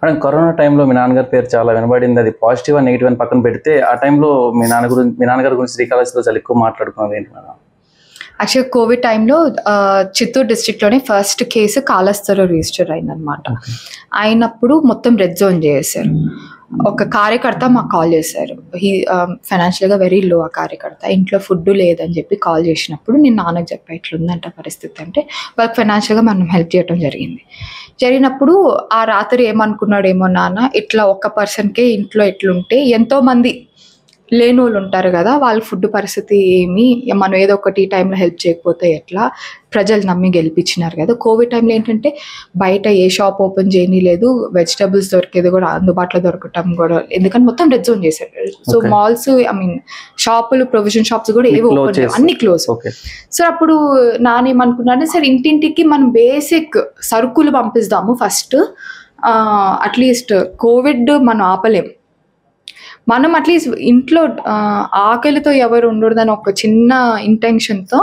Madam, corona టైంలో మీ నాన్నగారి పేరు చాలా వినబడింది. అది పాజిటివ్ అని నెగిటివ్ అని పక్కన పెడితే ఆ టైంలో మీ నాన్నగారి గురించి శ్రీకాళహస్తిలో చాలా ఎక్కువ మాట్లాడుకున్నది ఏంటి మేడం? యాక్చువల్గా కోవిడ్ టైంలో చిత్తూరు డిస్ట్రిక్ట్లోనే ఫస్ట్ కేసు కాళహస్తిలో రిజిస్టర్ అయిందనమాట. అయినప్పుడు మొత్తం రెడ్ జోన్ చేశారు. ఒక కార్యకర్త మాకు కాల్ చేశారు. ఫైనాన్షియల్గా వెరీ లో ఆ కార్యకర్త. ఇంట్లో ఫుడ్ లేదని చెప్పి కాల్ చేసినప్పుడు నేను నాన్నకు చెప్పా ఇట్లుందంట పరిస్థితి. అంటే వాళ్ళకి ఫైనాన్షియల్గా మనం హెల్ప్ చేయడం జరిగినప్పుడు ఆ రాత్రి ఏమనుకున్నాడేమో నాన్న, ఇట్లా ఒక్క పర్సన్కే ఇంట్లో ఎట్లుంటే ఎంతోమంది లేని వాళ్ళు ఉంటారు కదా, వాళ్ళ ఫుడ్ పరిస్థితి ఏమి, మనం ఏదో ఒకటి ఈ టైంలో హెల్ప్ చేయకపోతే ఎట్లా, ప్రజలు నమ్మి గెలిపించినారు కదా. కోవిడ్ టైంలో ఏంటంటే బయట ఏ షాప్ ఓపెన్ చేయని లేదు, వెజిటబుల్స్ దొరికేది కూడా అందుబాటులో దొరకటం కూడా, ఎందుకంటే మొత్తం రెడ్ జోన్ చేశారు. సో మాల్స్, షాపులు, ప్రొవిజన్ షాప్స్ కూడా ఏవి ఓపెన్, అన్ని క్లోజ్. సో అప్పుడు నానేమనుకున్నాను, సరే ఇంటింటికి మనం బేసిక్ సరుకులు పంపిస్తాము ఫస్ట్, అట్లీస్ట్ కోవిడ్ మనం ఆపలేం, మనం అట్లీస్ట్ ఇంట్లో ఆకలితో ఎవరు ఉండకూడదని ఒక చిన్న ఇంటెన్షన్తో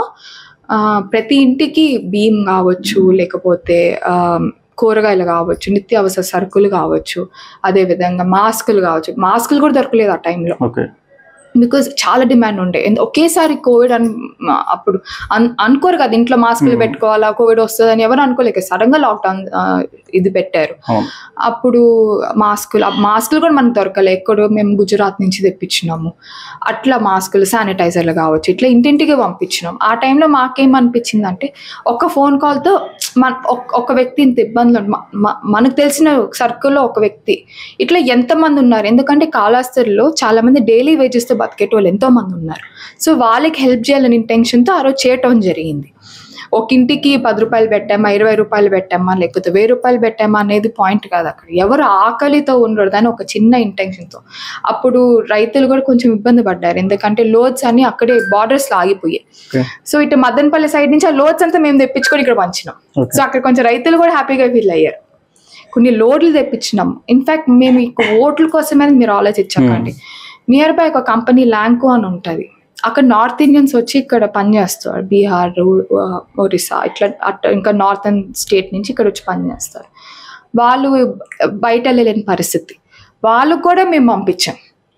ప్రతి ఇంటికి బియ్యం కావచ్చు, లేకపోతే కూరగాయలు కావచ్చు, నిత్యావసర సరుకులు కావచ్చు, అదేవిధంగా మాస్కులు కావచ్చు. మాస్కులు కూడా దొరకలేదు ఆ టైంలో, బికాజ్ చాలా డిమాండ్ ఉండే. ఒకేసారి కోవిడ్ అప్పుడు అనుకోరు కదా ఇంట్లో మాస్కులు పెట్టుకోవాలా, కోవిడ్ వస్తుందని ఎవరు అనుకోలేక సడన్గా లాక్డౌన్ ఇది పెట్టారు. అప్పుడు మాస్కులు కూడా మనకు దొరకలే, ఎక్కడో మేము గుజరాత్ నుంచి తెప్పించినాము. అట్లా మాస్కులు, శానిటైజర్లు కావచ్చు, ఇట్లా ఇంటింటికి పంపించినాం. ఆ టైంలో మాకేమనిపించింది అంటే, ఒక ఫోన్ కాల్తో ఒక వ్యక్తి ఇంత ఇబ్బందులు, మనకు తెలిసిన సర్కిల్లో ఒక వ్యక్తి, ఇట్లా ఎంతమంది ఉన్నారు. ఎందుకంటే కాళహస్తిలో చాలా మంది డైలీ వేజెస్తో బతికేటోళ్ళు ఎంతో మంది ఉన్నారు. సో వాళ్ళకి హెల్ప్ చేయాలని ఇంటెన్షన్తో ఆ రోజు చేయటం జరిగింది. ఒక ఇంటికి 10 రూపాయలు పెట్టామా, 20 రూపాయలు పెట్టామా, లేకపోతే 1000 రూపాయలు పెట్టామా అనేది పాయింట్ కాదు. అక్కడ ఎవరు ఆకలితో ఉండరు అని ఒక చిన్న ఇంటెన్షన్తో. అప్పుడు రైతులు కూడా కొంచెం ఇబ్బంది పడ్డారు, ఎందుకంటే లోడ్స్ అన్ని అక్కడే బార్డర్స్లో ఆగిపోయాయి. సో ఇటు మదనపల్లి సైడ్ నుంచి ఆ లోడ్స్ అంతా మేము తెప్పించుకొని ఇక్కడ పంచినాం. సో అక్కడ కొంచెం రైతులు కూడా హ్యాపీగా ఫీల్ అయ్యారు. కొన్ని లోడ్లు తెప్పించినాం. ఇన్ఫ్యాక్ట్ మేము ఈ ఓట్ల కోసమే మీరు ఆలోచించకండి, నియర్ బై ఒక కంపెనీ ల్యాంకో అని ఉంటుంది, అక్కడ నార్త్ ఇండియన్స్ వచ్చి ఇక్కడ పనిచేస్తారు. బీహార్, ఒరిస్సా, ఇట్లా ఇంకా నార్థన్ స్టేట్ నుంచి ఇక్కడ వచ్చి పనిచేస్తారు. వాళ్ళు బయట వెళ్ళలేని పరిస్థితి, వాళ్ళకు కూడా మేము పంపించాం.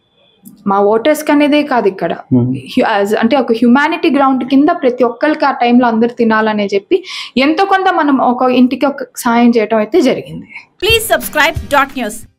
మా ఓటర్స్కి అనేదే కాదు, ఇక్కడ అంటే ఒక హ్యుమానిటీ గ్రౌండ్ కింద ప్రతి ఒక్కరికి ఆ టైంలో అందరు తినాలనే చెప్పి ఎంతో కొంత మనం ఒక ఇంటికి ఒక సాయం చేయడం అయితే జరిగింది. Please subscribe .news.